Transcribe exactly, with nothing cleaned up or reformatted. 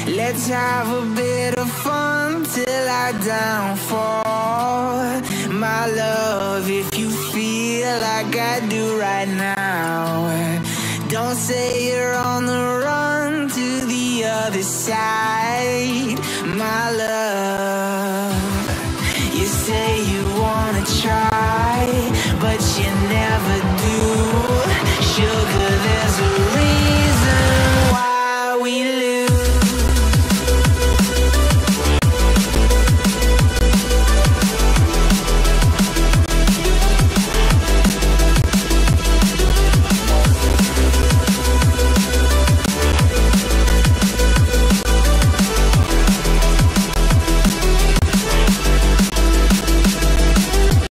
Let's have a bit of fun till I downfall. My love, if you feel like I do right now, don't say you're on the run to the other side. My love,